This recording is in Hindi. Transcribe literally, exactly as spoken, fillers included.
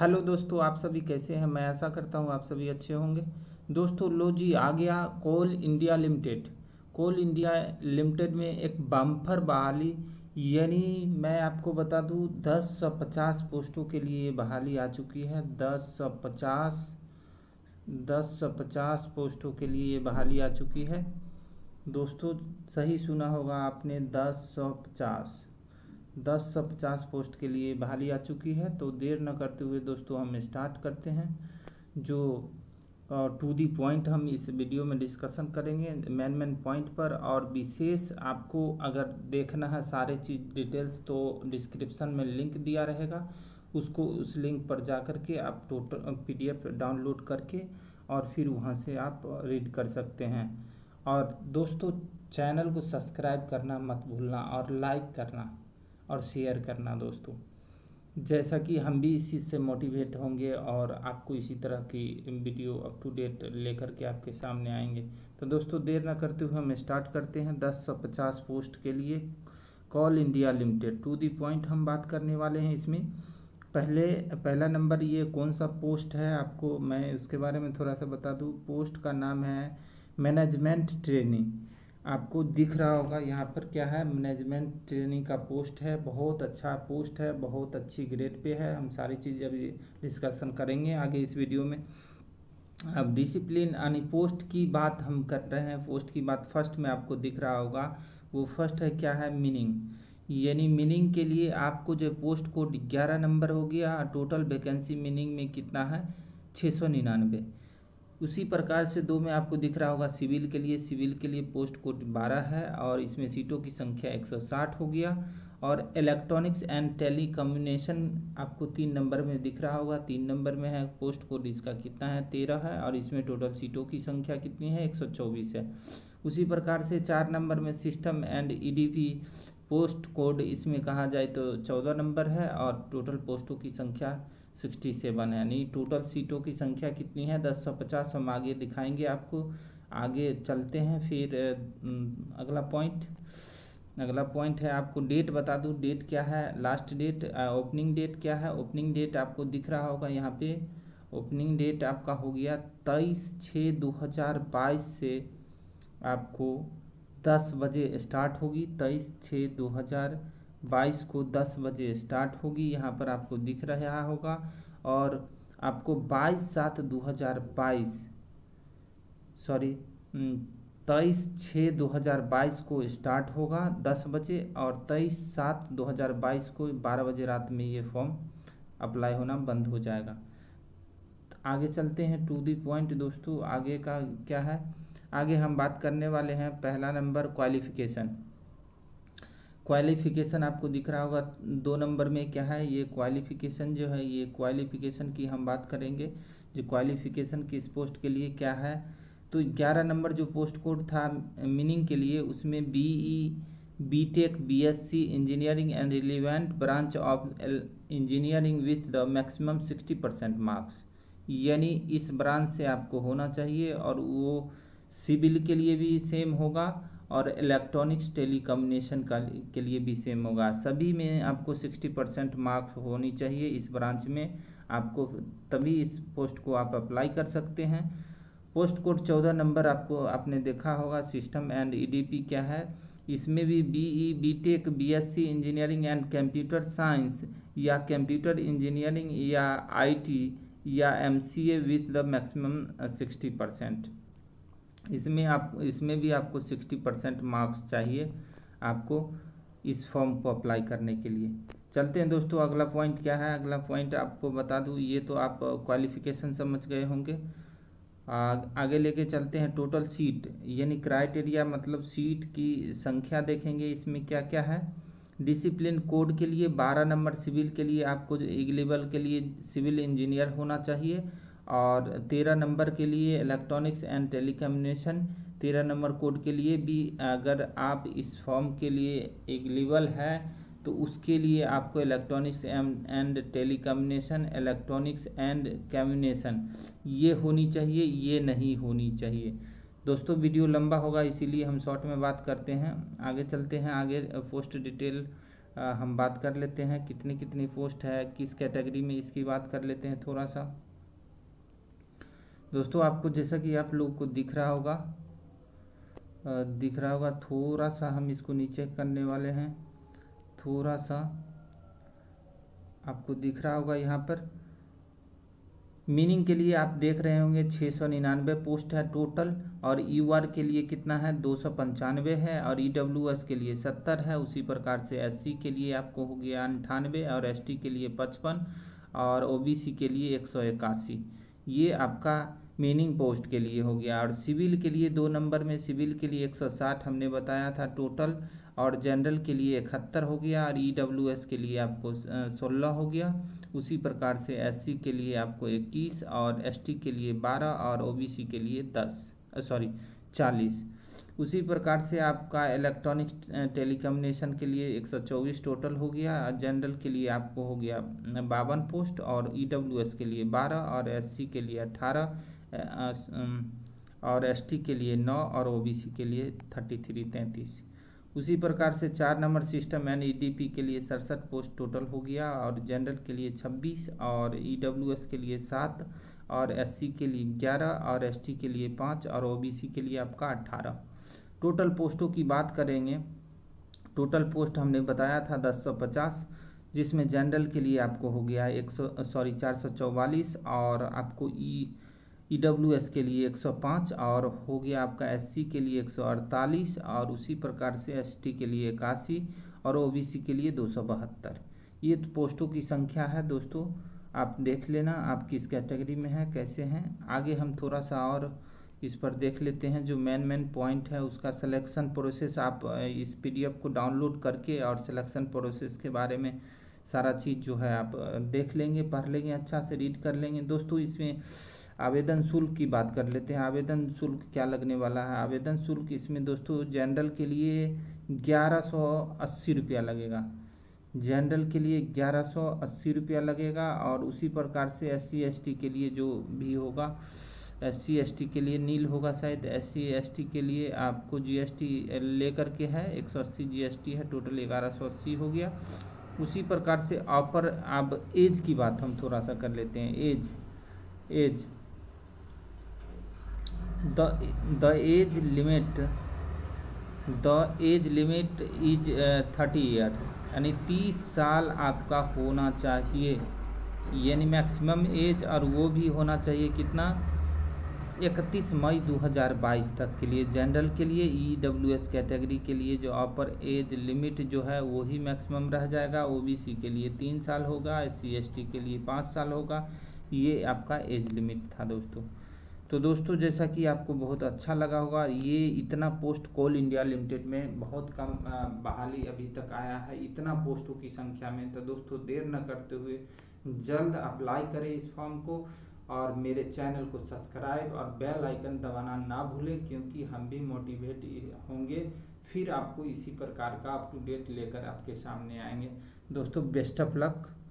हेलो दोस्तों, आप सभी कैसे हैं। मैं आशा करता हूं आप सभी अच्छे होंगे। दोस्तों लो जी, आ गया Coal India Limited. Coal India Limited में एक बम्पर बहाली, यानी मैं आपको बता दूं दस सौ पचास पोस्टों के लिए बहाली आ चुकी है। दस सौ पचास दस सौ पचास पोस्टों के लिए बहाली आ चुकी है। दोस्तों सही सुना होगा आपने, दस सौ पचास दस सौ पचास पोस्ट के लिए बहाली आ चुकी है। तो देर न करते हुए दोस्तों हम स्टार्ट करते हैं। जो टू दी पॉइंट हम इस वीडियो में डिस्कशन करेंगे मैन मैन पॉइंट पर, और विशेष आपको अगर देखना है सारे चीज़ डिटेल्स तो डिस्क्रिप्शन में लिंक दिया रहेगा, उसको उस लिंक पर जा कर के आप टोटल पीडीएफ डाउनलोड करके और फिर वहाँ से आप रीड कर सकते हैं। और दोस्तों चैनल को सब्सक्राइब करना मत भूलना, और लाइक करना और शेयर करना दोस्तों, जैसा कि हम भी इसी से मोटिवेट होंगे और आपको इसी तरह की वीडियो अप टू डेट लेकर के आपके सामने आएंगे। तो दोस्तों देर ना करते हुए हम स्टार्ट करते हैं। दस सौ पचास पोस्ट के लिए Coal India Limited, to the point हम बात करने वाले हैं इसमें। पहले पहला नंबर ये कौन सा पोस्ट है, आपको मैं उसके बारे में थोड़ा सा बता दूं। पोस्ट का नाम है मैनेजमेंट ट्रेनिंग। आपको दिख रहा होगा यहाँ पर क्या है, मैनेजमेंट ट्रेनिंग का पोस्ट है। बहुत अच्छा पोस्ट है, बहुत अच्छी ग्रेड पे है। हम सारी चीज़ अभी डिस्कशन करेंगे आगे इस वीडियो में। अब डिसिप्लिन यानी पोस्ट की बात हम कर रहे हैं। पोस्ट की बात फर्स्ट में आपको दिख रहा होगा, वो फर्स्ट है क्या है, मीनिंग। यानी मीनिंग के लिए आपको जो पोस्ट कोड ग्यारह नंबर हो गया। टोटल वैकेंसी मीनिंग में कितना है, छः सौ निन्यानवे। उसी प्रकार से दो में आपको दिख रहा होगा सिविल के लिए। सिविल के लिए पोस्ट कोड बारह है और इसमें सीटों की संख्या एक सौ साठ हो गया। और इलेक्ट्रॉनिक्स एंड टेलीकम्युनिकेशन आपको तीन नंबर में दिख रहा होगा। तीन नंबर में है पोस्ट कोड, इसका कितना है, तेरह है, और इसमें टोटल सीटों की संख्या कितनी है, एक सौ चौबीस है। उसी प्रकार से चार नंबर में system and EDP post code, इसमें कहा जाए तो चौदह नंबर है और टोटल पोस्टों की संख्या सिक्सटी सेवन है। यानी टोटल सीटों की संख्या कितनी है, दस सौ पचास। हम आगे दिखाएंगे आपको। आगे चलते हैं फिर अगला पॉइंट अगला पॉइंट है, आपको डेट बता दूं। डेट क्या है, लास्ट डेट, ओपनिंग डेट क्या है। ओपनिंग डेट आपको दिख रहा होगा यहाँ पे। ओपनिंग डेट आपका हो गया तेईस छः दो हज़ार बाईस से आपको दस बजे स्टार्ट होगी। तेईस छः दो हज़ार बाईस को दस बजे स्टार्ट होगी, यहाँ पर आपको दिख रहा होगा। और आपको बाईस सात दो हज़ार बाईस सॉरी तेईस छः दो हज़ार बाईस को स्टार्ट होगा दस बजे, और तेईस सात दो हज़ार बाईस को बारह बजे रात में ये फॉर्म अप्लाई होना बंद हो जाएगा। तो आगे चलते हैं टू दी पॉइंट दोस्तों। आगे का क्या है, आगे हम बात करने वाले हैं पहला नंबर क्वालिफिकेशन। क्वालिफिकेशन आपको दिख रहा होगा दो नंबर में क्या है, ये क्वालिफिकेशन जो है, ये क्वालिफिकेशन की हम बात करेंगे। जो क्वालिफिकेशन किस पोस्ट के लिए क्या है, तो ग्यारह नंबर जो पोस्ट कोड था मीनिंग के लिए, उसमें BE BTech BSc engineering and relevant branch of engineering with the maximum sixty percent marks, यानी इस ब्रांच से आपको होना चाहिए। और वो सिविल के लिए भी सेम होगा और इलेक्ट्रॉनिक्स टेलीकम्युनिकेशन का के लिए भी सेम होगा। सभी में आपको सिक्सटी परसेंट मार्क्स होनी चाहिए इस ब्रांच में आपको, तभी इस पोस्ट को आप अप्लाई कर सकते हैं। पोस्ट कोड चौदह नंबर आपको आपने देखा होगा। सिस्टम एंड ईडीपी क्या है, इसमें भी BE BTech BSc engineering and computer science या कंप्यूटर इंजीनियरिंग या आईटी या MCA with the maximum sixty percent. इसमें आप इसमें भी आपको सिक्सटी परसेंट मार्क्स चाहिए आपको इस फॉर्म को अप्लाई करने के लिए। चलते हैं दोस्तों, अगला पॉइंट क्या है। अगला पॉइंट आपको बता दूं, ये तो आप क्वालिफिकेशन समझ गए होंगे। आ, आगे लेके चलते हैं टोटल सीट, यानी क्राइटेरिया मतलब सीट की संख्या देखेंगे। इसमें क्या क्या है, डिसिप्लिन कोड के लिए बारह नंबर, सिविल के लिए आपको एलिजिबल के लिए सिविल इंजीनियर होना चाहिए। और तेरह नंबर के लिए इलेक्ट्रॉनिक्स एंड टेलीकम्युनिकेशन, तेरह नंबर कोड के लिए भी अगर आप इस फॉर्म के लिए एलिजिबल है तो उसके लिए आपको electronics and telecommunication, electronics and communication ये होनी चाहिए, ये नहीं होनी चाहिए। दोस्तों वीडियो लंबा होगा इसीलिए हम शॉर्ट में बात करते हैं। आगे चलते हैं, आगे पोस्ट डिटेल आ, हम बात कर लेते हैं कितनी कितनी पोस्ट है, किस कैटेगरी में, इसकी बात कर लेते हैं थोड़ा सा। दोस्तों आपको जैसा कि आप लोगों को दिख रहा होगा आ, दिख रहा होगा थोड़ा सा हम इसको नीचे करने वाले हैं, थोड़ा सा आपको दिख रहा होगा यहाँ पर। मीनिंग के लिए आप देख रहे होंगे छः सौ निन्यानवे पोस्ट है टोटल, और यू आर के लिए कितना है, दो सौ पंचानवे है, और ई डब्ल्यू एस के लिए सत्तर है। उसी प्रकार से एस सी के लिए आपको हो गया अंठानवे, और एस टी के लिए पचपन, और ओ बी सी के लिए एक सौ इक्यासी। ये आपका मीनिंग पोस्ट के लिए हो गया। और सिविल के लिए दो नंबर में, सिविल के लिए एक सौ साठ हमने बताया था टोटल, और जनरल के लिए इकहत्तर हो गया, और ई डब्ल्यू एस के लिए आपको सोलह हो गया। उसी प्रकार से एस सी के लिए आपको इक्कीस, और एस टी के लिए बारह, और ओ बी सी के लिए दस सॉरी चालीस। उसी प्रकार से आपका इलेक्ट्रॉनिक्स टेलीकम्युनिकेशन के लिए एक सौ चौबीस टोटल हो गया। जनरल के लिए आपको हो गया बावन पोस्ट, और ई डब्ल्यू एस के लिए बारह, और एस सी के लिए अट्ठारह, और एस टी के लिए नौ, और ओ बी सी के लिए थर्टी थ्री तैंतीस। उसी प्रकार से चार नंबर system and E D P के लिए सड़सठ पोस्ट टोटल हो गया, और जनरल के लिए छब्बीस, और ई डब्ल्यू एस के लिए सात, और एस सी के लिए ग्यारह, और एस टी के लिए पाँच, और ओ बी सी के लिए आपका अट्ठारह। टोटल पोस्टों की बात करेंगे, टोटल पोस्ट हमने बताया था दस सौ पचास, जिसमें जनरल के लिए आपको हो गया एक सौ सॉरी चार सौ चौवालीस, और आपको ई ई डब्ल्यू एस के लिए एक सौ पाँच, और हो गया आपका एस सी के लिए एक सौ अड़तालीस, और उसी प्रकार से एस टी के लिए इक्यासी, और ओ बी सी के लिए दो सौ बहत्तर। ये तो पोस्टों की संख्या है दोस्तों, आप देख लेना आप किस कैटेगरी में हैं, कैसे हैं। आगे हम थोड़ा सा और इस पर देख लेते हैं, जो मेन मेन पॉइंट है उसका सिलेक्शन प्रोसेस। आप इस पी डी एफ को डाउनलोड करके और सिलेक्शन प्रोसेस के बारे में सारा चीज़ जो है आप देख लेंगे, पढ़ लेंगे, अच्छा से रीड कर लेंगे। दोस्तों इसमें आवेदन शुल्क की बात कर लेते हैं। आवेदन शुल्क क्या लगने वाला है। आवेदन शुल्क इसमें दोस्तों जनरल के लिए ग्यारह सौ अस्सी रुपया लगेगा, जनरल के लिए ग्यारह सौ अस्सी रुपया लगेगा। और उसी प्रकार से एस सी एस टी के लिए जो भी होगा, एस सी एस टी के लिए नील होगा शायद, एस सी एस टी के लिए आपको जी एस टी ले करके है एक सौ अस्सी जी एस टी है, टोटल ग्यारह सौ अस्सी हो गया। उसी प्रकार से ऑपर अब एज की बात हम थोड़ा सा कर लेते हैं। Age age the the age limit the age limit is thirty year, यानी तीस साल आपका होना चाहिए, यानी मैक्सिमम एज। और वो भी होना चाहिए कितना, इकतीस मई दो हज़ार बाईस तक के लिए। जनरल के लिए ई डब्ल्यू एस कैटेगरी के लिए जो अपर एज लिमिट जो है वो ही मैक्सिमम रह जाएगा। ओ बी सी के लिए तीन साल होगा, एस सी एस टी के लिए पाँच साल होगा। ये आपका एज लिमिट था दोस्तों। तो दोस्तों जैसा कि आपको बहुत अच्छा लगा होगा, ये इतना पोस्ट कोल इंडिया लिमिटेड में बहुत कम बहाली अभी तक आया है, इतना पोस्टों की संख्या में। तो दोस्तों देर न करते हुए जल्द अप्लाई करें इस फॉर्म को, और मेरे चैनल को सब्सक्राइब और बेल आइकन दबाना ना भूलें, क्योंकि हम भी मोटिवेट होंगे, फिर आपको इसी प्रकार का अप टू डेट लेकर आपके सामने आएंगे। दोस्तों बेस्ट ऑफ लक।